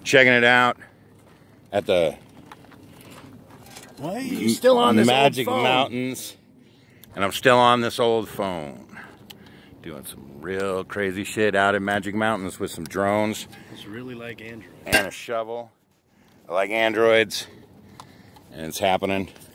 checking it out at the Why are you still on this Magic old phone? Mountains, and I'm still on this old phone, doing some real crazy shit out at Magic Mountains with some drones. It's really like Android. And a shovel. I like androids, and it's happening.